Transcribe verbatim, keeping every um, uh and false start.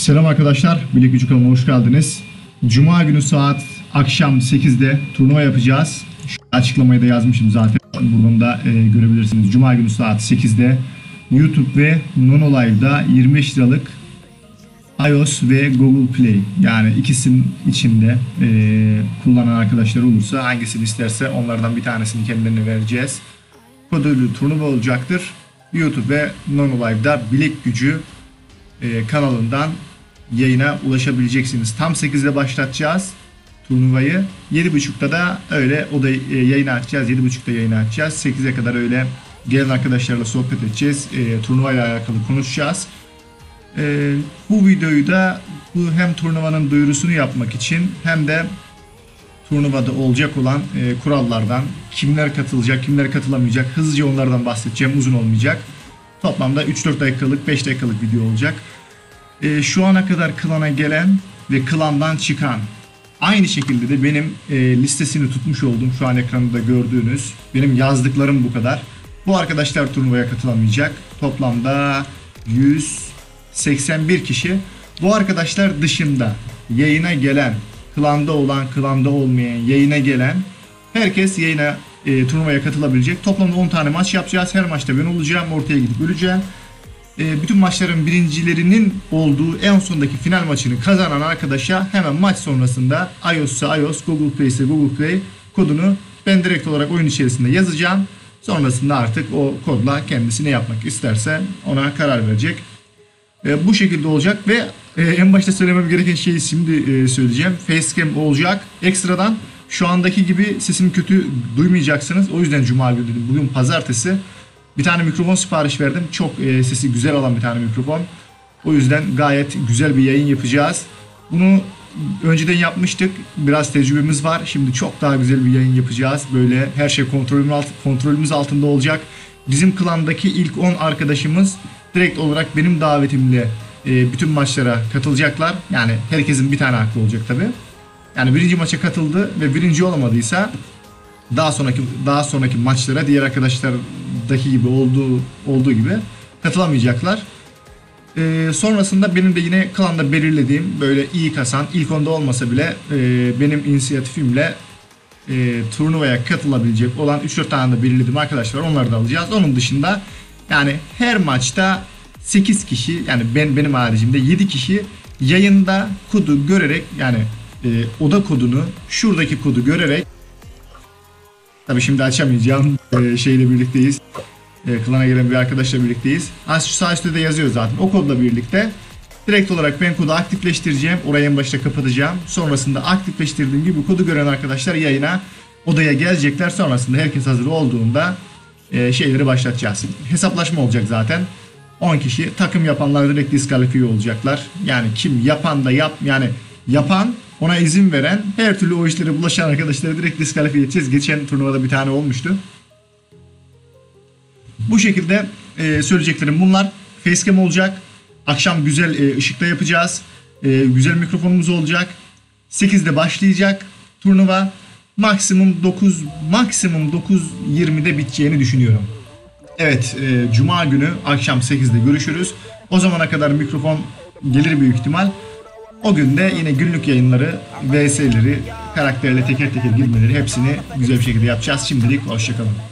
Selam arkadaşlar, Bilek Gücü kanalıma hoş geldiniz. Cuma günü saat akşam sekizde turnuva yapacağız. Şu açıklamayı da yazmışım zaten. Buradan da e, görebilirsiniz. Cuma günü saat sekizde YouTube ve Nono Live'da yirmi beş liralık iOS ve Google Play, yani ikisinin içinde e, kullanan arkadaşlar olursa hangisini isterse onlardan bir tanesini kendilerine vereceğiz. Koduyla turnuva olacaktır. YouTube ve Nono Live'da Bilek Gücü e, kanalından yayına ulaşabileceksiniz. Tam sekizde başlatacağız turnuvayı. yedi buçukta da öyle o da e, yayını açacağız. yedi buçukta yayını açacağız. sekize kadar öyle gelen arkadaşlarla sohbet edeceğiz. E, turnuvayla alakalı konuşacağız. E, bu videoyu da bu hem turnuvanın duyurusunu yapmak için hem de turnuvada olacak olan e, kurallardan, kimler katılacak, kimler katılamayacak, hızlıca onlardan bahsedeceğim. Uzun olmayacak. Toplamda üç dört dakikalık, beş dakikalık video olacak. E, şu ana kadar klana gelen ve klandan çıkan, aynı şekilde de benim e, listesini tutmuş olduğum, şu an ekranda gördüğünüz benim yazdıklarım bu kadar. Bu arkadaşlar turnuvaya katılamayacak. Toplamda yüz seksen bir kişi. Bu arkadaşlar dışında yayına gelen, klanda olan, klanda olmayan, yayına gelen herkes yayına e, turnuvaya katılabilecek. Toplamda on tane maç yapacağız. Her maçta ben olacağım. Ortaya gidip öleceğim. E, bütün maçların birincilerinin olduğu en sondaki final maçını kazanan arkadaşa hemen maç sonrasında iOS ise iOS, Google Play ise Google Play kodunu ben direkt olarak oyun içerisinde yazacağım. Sonrasında artık o kodla kendisi ne yapmak isterse ona karar verecek. E, bu şekilde olacak ve e, en başta söylemem gereken şeyi şimdi e, söyleyeceğim. Facecam olacak. Ekstradan şu andaki gibi sesimi kötü duymayacaksınız. O yüzden Cuma günü dedim. Bugün pazartesi. Bir tane mikrofon sipariş verdim. Çok e, sesi güzel alan bir tane mikrofon. O yüzden gayet güzel bir yayın yapacağız. Bunu önceden yapmıştık. Biraz tecrübemiz var. Şimdi çok daha güzel bir yayın yapacağız. Böyle her şey kontrolümüz, alt, kontrolümüz altında olacak. Bizim klandaki ilk on arkadaşımız direkt olarak benim davetimle e, bütün maçlara katılacaklar. Yani herkesin bir tane hakkı olacak tabi. Yani birinci maça katıldı ve birinci olamadıysa daha sonraki daha sonraki maçlara diğer arkadaşlardaki gibi olduğu olduğu gibi katılamayacaklar. E, sonrasında benim de yine klanda belirlediğim böyle iyi kasan, ilk onda olmasa bile e, benim inisiyatifimle e, turnuvaya katılabilecek olan üç dört tane de belirlediğim arkadaşlar, onları da alacağız. Onun dışında yani her maçta sekiz kişi, yani ben benim haricimde yedi kişi yayında kodu görerek, yani e, oda kodunu, şuradaki kodu görerek, tabi şimdi açamayacağım e, şeyle birlikteyiz. E, klana gelen bir arkadaşla birlikteyiz. Az şu sağ üstte de yazıyor zaten. O kodla birlikte direkt olarak ben kodu aktifleştireceğim. Orayı en başta kapatacağım. Sonrasında aktifleştirdiğim gibi kodu gören arkadaşlar yayına, odaya gelecekler. Sonrasında herkes hazır olduğunda e, şeyleri başlatacağız. Hesaplaşma olacak zaten. on kişi takım yapanlar direkt diskalifiye olacaklar. Yani kim yapan da yap, yani yapan, ona izin veren, her türlü o işlere bulaşan arkadaşları direkt diskalifiye edeceğiz. Geçen turnuvada bir tane olmuştu. Bu şekilde e, söyleyeceklerim bunlar. Facecam olacak. Akşam güzel e, ışıkta yapacağız. E, güzel mikrofonumuz olacak. sekizde başlayacak turnuva. Maksimum dokuz, maksimum dokuz yirmide biteceğini düşünüyorum. Evet, e, Cuma günü akşam sekizde görüşürüz. O zamana kadar mikrofon gelir büyük ihtimal. O gün de yine günlük yayınları, V S'leri, karakterle teker teker girmeleri, hepsini güzel bir şekilde yapacağız. Şimdilik hoşçakalın.